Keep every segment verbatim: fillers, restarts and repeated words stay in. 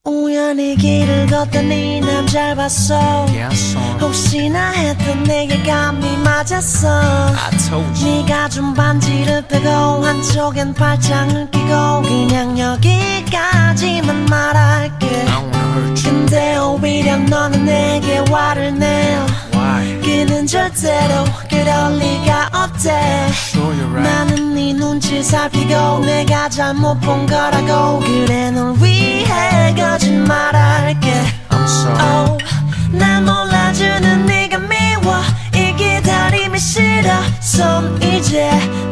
우연히 길을 걷더니 남자를 봤어. Yeah, 혹시나 했던 내게 감이 맞았어. I told you. 네가 준 반지를 빼고 한쪽엔 팔짱을 끼고 그냥 여기까지만 말할게. I don't wanna hurt you. 근데 오히려 너는 내게 화를 내요. Why? 그는 절대로 그럴 리가 없대. Sure you're right. 나는 네 눈치 살피고 내가 잘못 본 거라고. 그래 널 위해 거짓말할게. I'm sorry. oh, 날 몰라주는 네가 미워. 이 기다림이 싫어. 손 이제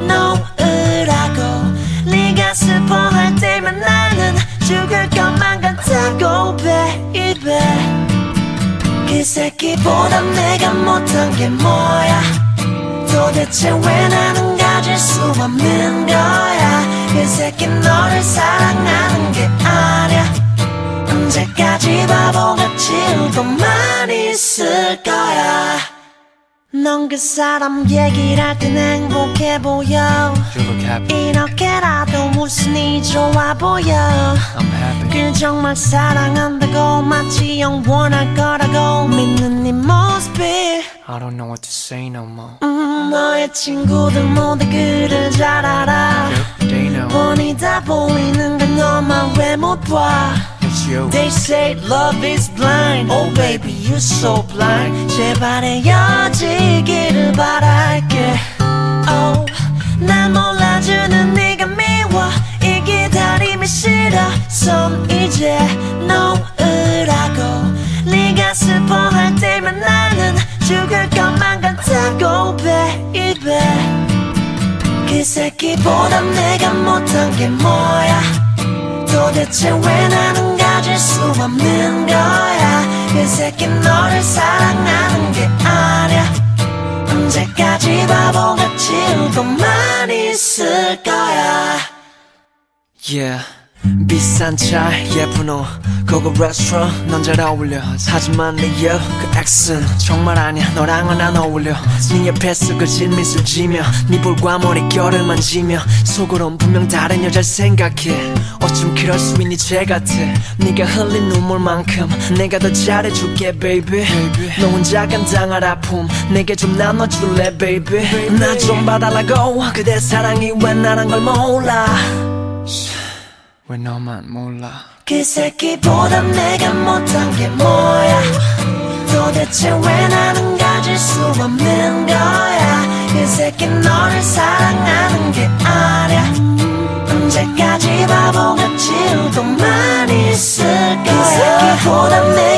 놓으라고. 네가 슬퍼할 때면 나는 죽을 것만 같다고 baby. 그 새끼보다 내가 못한 게 뭐야. 도대체 왜 나는 가질 수 없는 거야. 그 새끼 너를 사랑하는 게 아니야. 언제까지 바보같이 울고만 있을 거야. 넌 그 사람 얘기를 할 땐 행복해 보여. You look happy. 이렇게라도 웃으니 좋아 보여. I'm happy. 그 정말 사랑한다고 마치 영원할 거라고 믿는 네 모습이 I don't know what to say no more. 음, 너의 친구들 모두 그를 잘 알아. Yep, they know. 뻔히 다 보이는 건 너만 왜 못 봐. It's you. They say love is blind. Oh baby you're so blind. 제발 헤어지기를 바랄게. Oh, 날 몰라주는 네가 미워. 이 기다림이 싫어. 손 이제 놓으라고. 네가 슬퍼할 때면 나는 죽을 것만 같다고 baby. 그 새끼보다 내가 못한 게 뭐야. 도대체 왜 나는 가질 수 없는 거야. 그 새끼 너를 사랑하는 게 아니야. 언제까지 바보같이 울고만 있을 거야. Yeah. 비싼 차 예쁜 옷 고급 레스토랑 넌 잘 어울려. 하지만 네여 그 엑스는 정말 아니야. 너랑은 안 어울려. 네 옆에서 거짓 미술 지며 네 볼과 머릿결을 만지며 속으론 분명 다른 여자를 생각해. 어쩜 그럴 수 있니 쟤 같아. 네가 흘린 눈물만큼 내가 더 잘해줄게 baby. 너 혼자 감당할 아픔 내게 좀 나눠줄래 baby. 나 좀 봐달라고. 그대 사랑이 왜 나란 걸 몰라. 왜 너만 몰라. 그 새끼보다 내가 못한 게 뭐야. 도대체 왜 나는 가질 수 없는 거야. 그 새끼 너를 사랑하는 게 아니야. 언제까지 바보같이 울고만 있을 거야. 그 새끼보다 내가